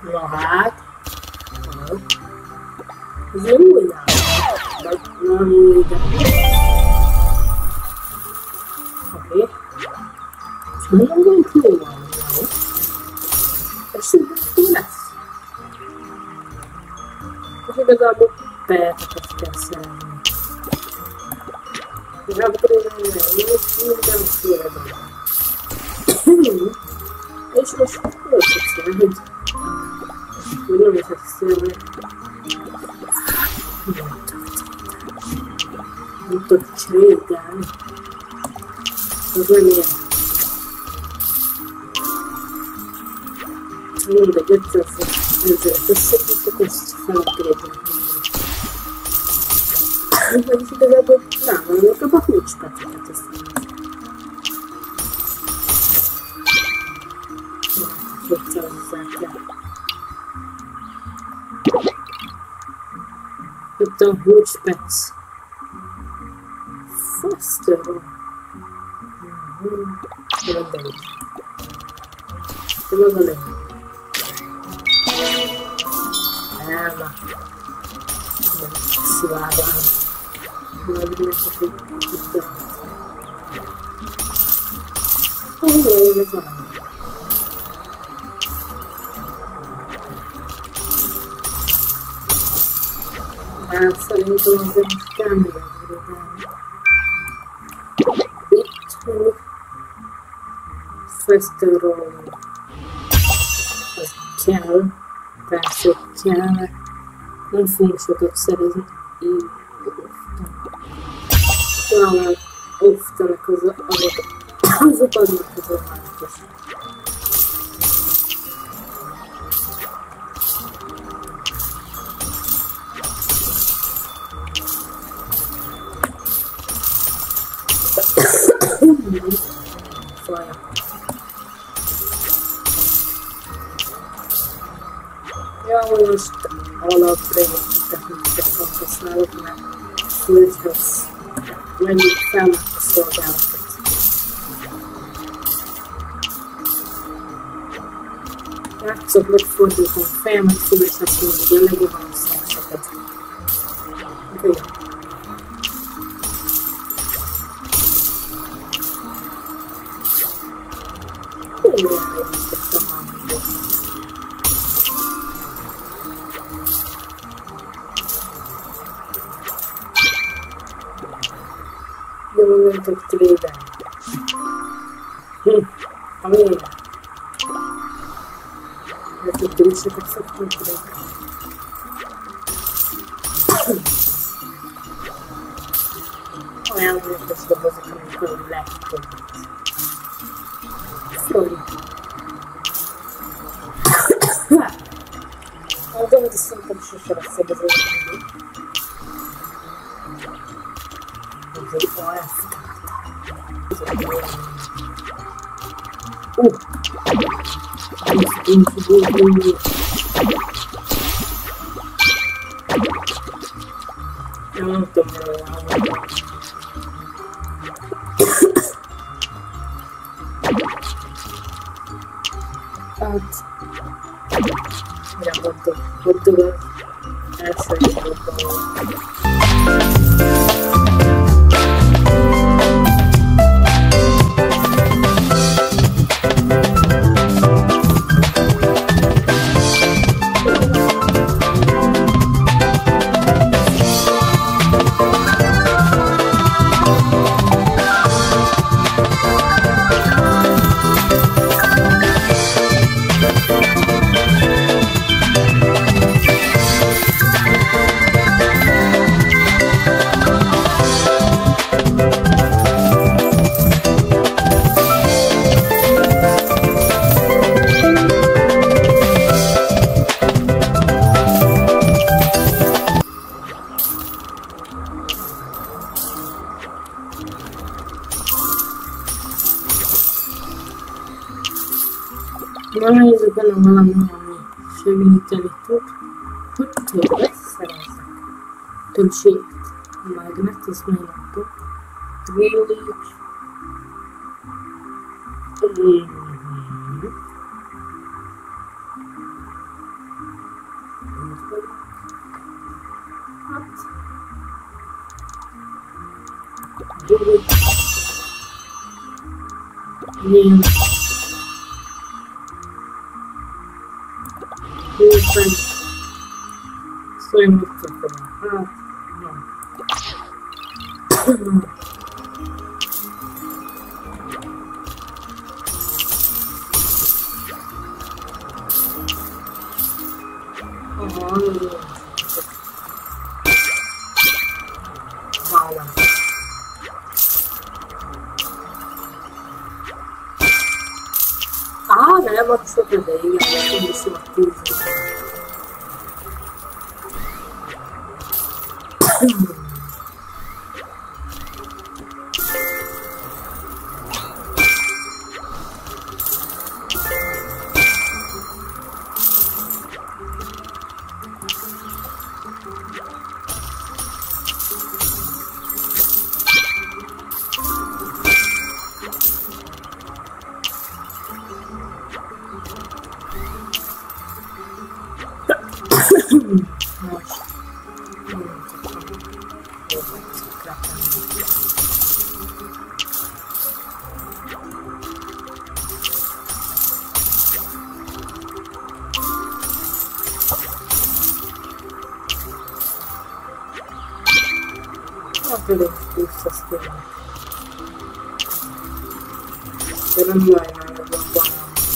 Na hát. Ez jó jár. Nem jó ide. Oké. És nagyon van próbálni, jó? És szintén lesz. És igazából perceket kell szerni. És upgrade-elni mindenféle dolog. És most összeszél, hogy nem összeszél, hogy nem tudok csételni. Az nem ilyen. Mindegy, egyszer ezért összekítok, ezt felupgrade-elni. Vagyis igazából rávalók a kulcspeceket összeállni. Kétszer hozzá kell. Itt a kulcspec. Faster van. Rendelés. De maga legyen. Elma. Szilárdan. Majd nekik, hogy itt a... Ó, valami. Hát szerintem azért most kell még upgrade-elni. Itt mondjuk faster roll. Az kell. Persze, hogy kell. Nem fogunk sokat szerezni. Így talán off-tanak azok adnak az ormánatos. Fajna. Ja, hogy most alaprémíteket használok, mert főzhetsz mennyit fel a szolgálatot. Játszok, megfordítom a fejemet, és azt mondom, hogy a legjobb a szaksokat. Oké. De momentok trade-en. A végre. De tudtérisokat szoktunk trade-en. Olyan mondatos dobozok, amikor lehet. Sorry. Mondom, hogy szerintem sose lesz szebb az életemben. Azért ezt. Nem tudom, hát... Mire mondtuk, elszöljük Nézzük bele valami, ami segíteni tud, hogy többet szerezzek. Többséget. Magnet, ezt még nem tud. Village. due, niente, sto molto no. Ne faccio vedere, quindi si attesa. Però questa schiena se non vuoi non è buona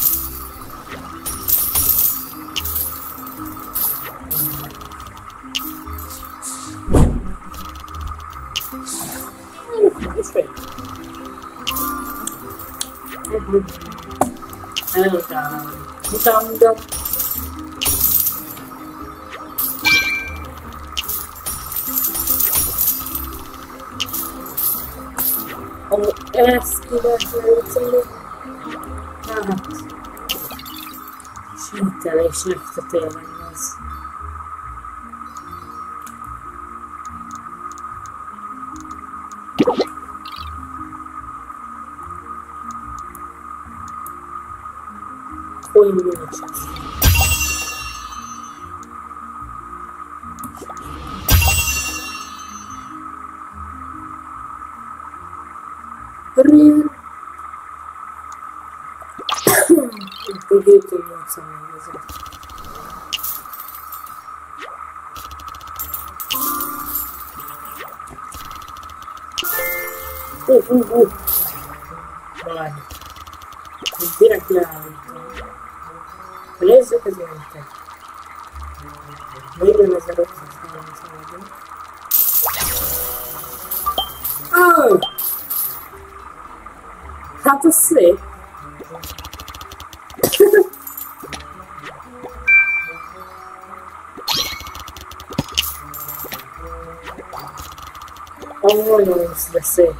allora o eschi da quelle Shit, lei schlechte Themen. Quindi non c'è. Perché non so esatto. Vai. Mentira chiaro. Preso presente. Meglio la salvezza. Oh! How to sleep? Almost the same.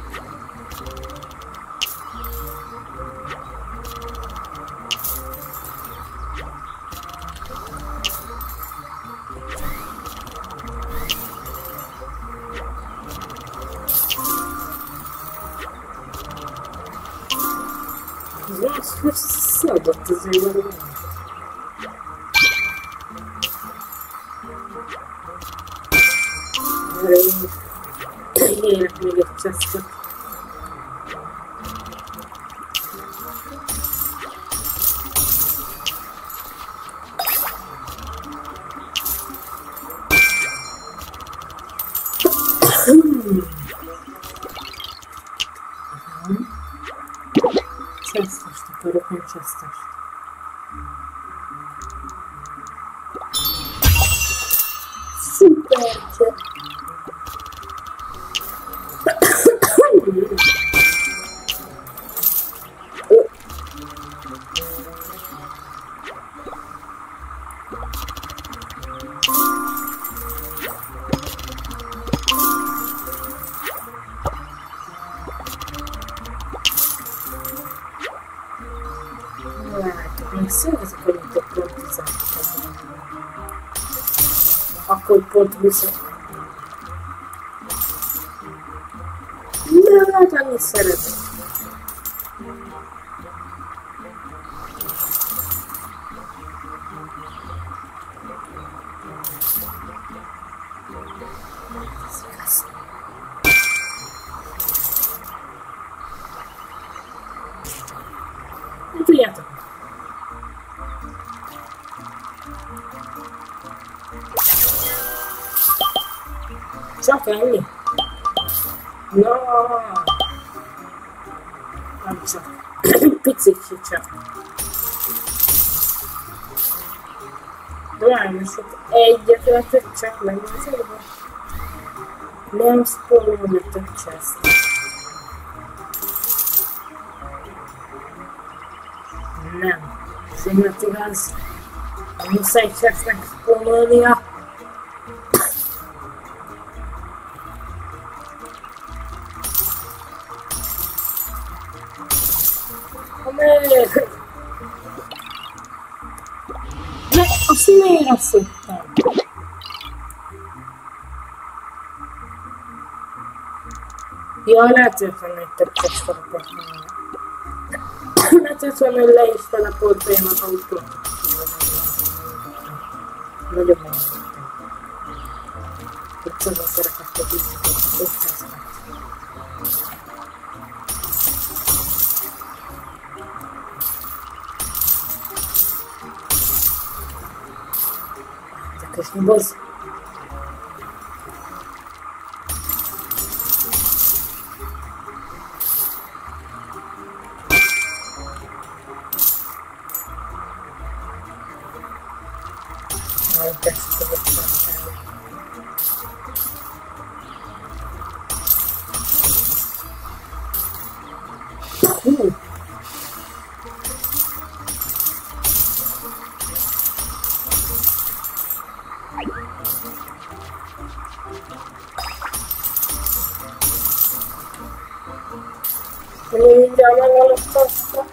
So that is really mi get just Chester. Super. Non so se quello che è pronto a quel punto mi sa no, mi sarebbe Csak ennyi? No. Nem csak. Picit csak. Várj, sok egyet vetett csak meg az érve. Nem spórolom a több cseszt. Nem. Ez nem igaz. Muszáj csesznek spórolnia. Ne, a színére szöktem. Ja, lehet, hogy több csesz farapot. Lehet, hogy le is teleportoljon az autó. Nagyon megmondtam. Hogy szóval szerepet a vízet. Köszönöm, boss. Mindjárt megalapoztam.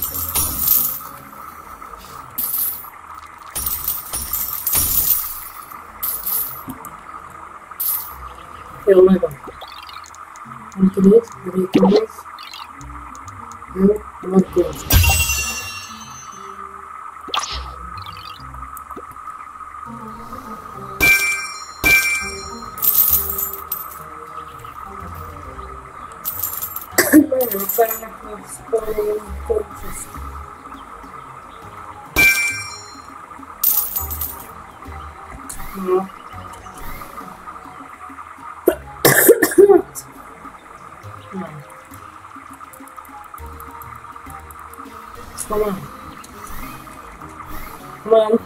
Jó, megvan. Nem tudod, berékülöz. Jó, van pénz. Nagyon felnek a spórolni kocsit. Na. Nem. Come on. Come on.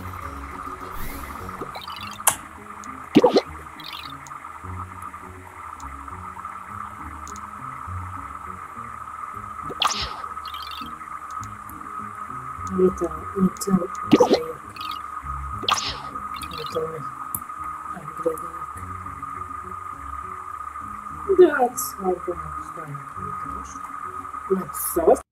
Mit tudom, upgrade-eljek. De hát, szóval nem tudom. Meg szart.